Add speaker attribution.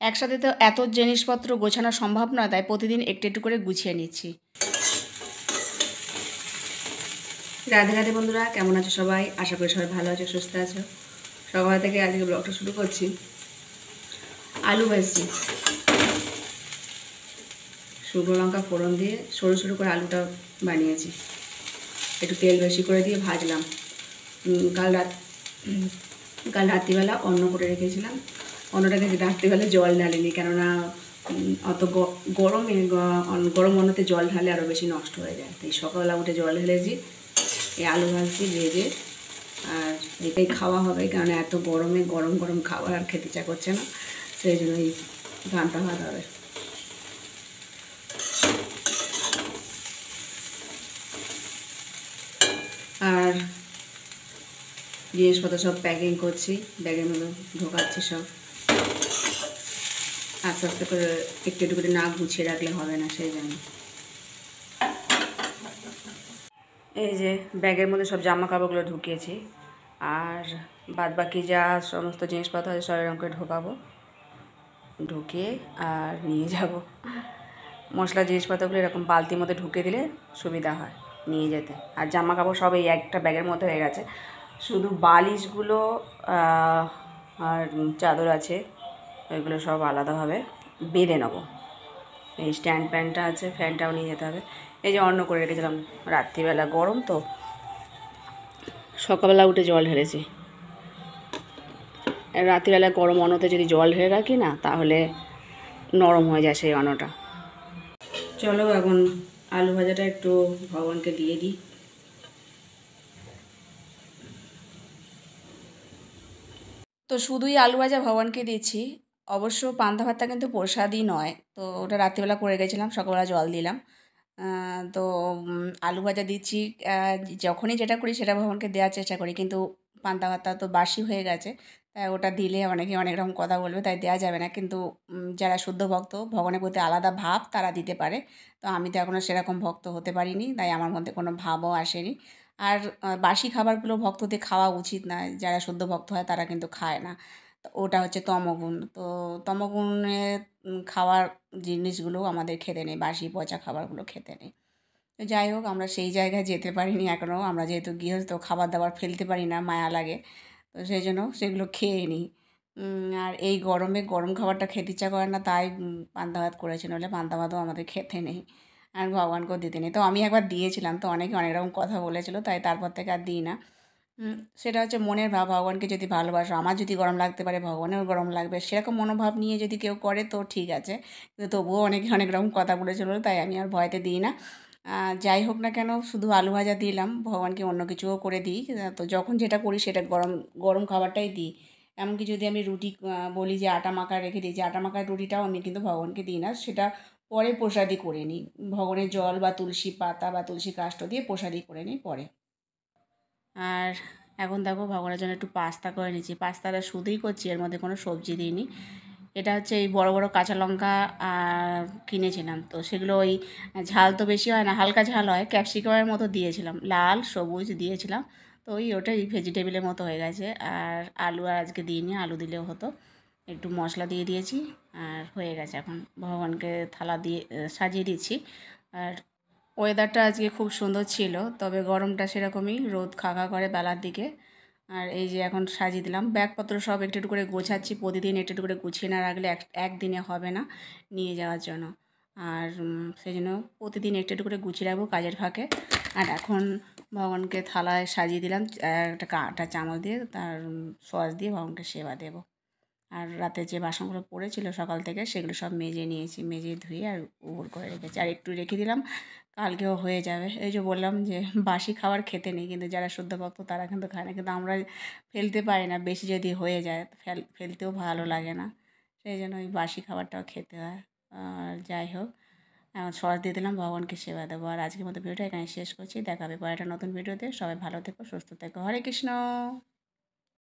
Speaker 1: একসাথে তো এত জিনিসপত্র গোছানো সম্ভব নয়, তাই প্রতিদিন একটু একটু করে গুছিয়ে নিচ্ছি। রাধে রাধে বন্ধুরা, কেমন আছো সবাই? আশা করি সবাই ভালো আছো, সুস্থ আছো। সকাল থেকে আজকে ব্লগটা শুরু করছি। আলু ভাজছি, শুকনো লঙ্কা ফোড়ন দিয়ে সরু সরু করে আলুটা বানিয়েছি। একটু তেল বেশি করে দিয়ে ভাজলাম। কাল রাত্রিবেলা অন্ন করে রেখেছিলাম। অন্নটাকে রাত্রিবেলা জল ঢালিনি, কেননা অত গরমে গরম অন্নতে জল ঢালে আরও বেশি নষ্ট হয়ে যায়। তাই সকালবেলা উঠে জল ঢেলেছি, এই আলু ভাজছি ভেজে। আর এটাই খাওয়া হবে, কেননা এত গরমে গরম গরম খাবার আর খেতে ইচ্ছা করছে না, সেই জন্য এই পান্তা ভাত হবে। আর জিনিসপত্র সব প্যাকিং করছি, ব্যাগের মধ্যে ঢোকাচ্ছি সব। আস্তে আস্তে করে একটু একটু করে না গুছিয়ে রাখলে হবে না, সেই জন্য। এই যে ব্যাগের মধ্যে সব জামা কাপড়গুলো ঢুকিয়েছি, আর বাদ বাকি যা সমস্ত জিনিসপত্র আছে সব এরকম করে ঢোকাবো, ঢুকিয়ে আর নিয়ে যাব। মশলা জিনিসপত্রগুলো এরকম বালতির মধ্যে ঢুকিয়ে দিলে সুবিধা হয় নিয়ে যেতে। আর জামা কাপড় সব এই একটা ব্যাগের মধ্যে হয়ে গেছে, শুধু বালিশগুলো আর চাদর আছে, ওইগুলো সব আলাদাভাবে বেঁধে নেবো। এই স্ট্যান্ড ফ্যানটা আছে, ফ্যানটাও নিয়ে যেতে হবে। এই যে অন্ন করে রেখেছিলাম, রাত্রিবেলা গরম তো, সকালবেলা উঠে জল ঢেলেছি। রাত্রিবেলা গরম অন্নতে যদি জল ঢেলে রাখি না, তাহলে নরম হয়ে যায় সেই অন্নটা। চলো এখন আলু ভাজাটা একটু ভগবানকে দিয়ে দিই। তো শুধুই আলু ভাজা ভগবানকে দিচ্ছি। অবশ্য পান্তা ভাতটা কিন্তু প্রসাদই নয়, তো ওটা রাত্রিবেলা করে গেছিলাম, সকালবেলা জল দিলাম। তো আলু ভাজা দিচ্ছি। যখনই যেটা করি সেটা ভগবানকে দেওয়ার চেষ্টা করি, কিন্তু পান্তা ভাতটা তো বাসি হয়ে গেছে, তাই ওটা দিলে অনেকে অনেক রকম কথা বলবে, তাই দেওয়া যাবে না। কিন্তু যারা শুদ্ধ ভক্ত, ভগবানের প্রতি আলাদা ভাব, তারা দিতে পারে। তো আমি তো এখনও সেরকম ভক্ত হতে পারিনি, তাই আমার মধ্যে কোনো ভাবও আসেনি। আর বাসি খাবারগুলো ভক্তদের খাওয়া উচিত না, যারা শুদ্ধ ভক্ত হয় তারা কিন্তু খায় না। তো ওটা হচ্ছে তমগুণ। তো তমগুণে খাওয়ার জিনিসগুলো আমাদের খেতে নেই, বাসি পচা খাবারগুলো খেতে নেই। তো যাই হোক, আমরা সেই জায়গায় যেতে পারিনি এখনও। আমরা যেহেতু গৃহস্থ, খাবার দাবার ফেলতে পারি না, মায়া লাগে, তো সেই জন্য সেগুলো খেয়ে নিই। আর এই গরমে গরম খাবারটা খেতে ইচ্ছা করে না, তাই পান্তা ভাত করেছি, নইলে পান্তা ভাতও আমাদের খেতে নেই আর ভগবানকেও দিতে নেই। তো আমি একবার দিয়েছিলাম, তো অনেকে অনেক রকম কথা বলেছিল, তাই তারপর থেকে আর দিই না। সেটা হচ্ছে মনের ভাব। ভগবানকে যদি ভালোবাসো, আমার যদি গরম লাগতে পারে ভগবানেরও গরম লাগবে, সেরকম মনোভাব নিয়ে যদি কেউ করে তো ঠিক আছে, কিন্তু তবুও অনেকে অনেক রকম কথা বলেছিল, তাই আমি আর ভয়তে দিই না। যাই হোক না কেন, শুধু আলু ভাজা দিলাম, ভগবানকে অন্য কিছুও করে দিই। তো যখন যেটা করি সেটা গরম গরম খাবারটাই দিই। এমনকি যদি আমি রুটি বলি যে আটা মাখা রেখে দিই, যে আটা মাখার রুটিটাও আমি কিন্তু ভগবানকে দিই না, সেটা পরে প্রসাদি করে নিই। ভগবানের জল বা তুলসী পাতা বা তুলসী কাষ্ঠ দিয়ে প্রসাদি করে নিই পরে। আর এখন দেখো ভগবানের জন্য একটু পাস্তা করে নিচ্ছি। পাস্তাটা শুধুই করছি, এর মধ্যে কোনো সবজি দিইনি। এটা হচ্ছে এই বড় বড় কাঁচা লঙ্কা কিনেছিলাম, তো সেগুলো ওই ঝাল তো বেশি হয় না, হালকা ঝাল হয়, ক্যাপসিকামের মতো দিয়েছিলাম, লাল সবুজ দিয়েছিলাম। তো ওটাই ভেজিটেবিলের মতো হয়ে গেছে। আর আলু আর আজকে দিইনি, আলু দিলেও হতো। একটু মশলা দিয়ে দিয়েছি আর হয়ে গেছে। এখন ভগবানকে থালা দিয়ে সাজিয়ে দিচ্ছি। আর ওয়েদারটা আজকে খুব সুন্দর ছিল, তবে গরমটা সেরকমই, রোদ খাকা করে বেলার দিকে। আর এই যে এখন সাজিয়ে দিলাম, ব্যাগপত্র সব একটু একটু করে গোছাচ্ছি। প্রতিদিন একটু একটু করে গুছিয়ে না রাখলে একদিনে হবে না নিয়ে যাওয়ার জন্য। আর সেই জন্য প্রতিদিন একটু একটু করে গুছিয়ে রাখবো কাজের ফাঁকে। আর এখন ভগবানকে থালায় সাজিয়ে দিলাম, একটা কাঁটা চামচ দিয়ে, তার সস দিয়ে ভগবানকে সেবা দেবো। আর রাতে যে বাসনগুলো পড়েছিল সকাল থেকে, সেগুলো সব মেজে নিয়েছি, মেজে ধুয়ে আর উবর করে রেখেছি। আর একটু রেখে দিলাম, কালকেও হয়ে যাবে। এই যে বললাম যে বাসি খাবার খেতে নেই, কিন্তু যারা শুদ্ধ ভক্ত তারা কিন্তু খায় না, কিন্তু আমরা ফেলতে পারি না, বেশি যদি হয়ে যায় ফেলতেও ভালো লাগে না, সেই জন্য ওই বাসি খাবারটাও খেতে হয়। আর যাই হোক, এখন সস দিয়ে দিলাম, ভগবানকে সেবা দেবো। আর আজকের মতো ভিডিওটা এখানে শেষ করছি, দেখা হবে পরে একটা নতুন ভিডিওতে। সবাই ভালো থেকো, সুস্থ থেকো। হরে কৃষ্ণ।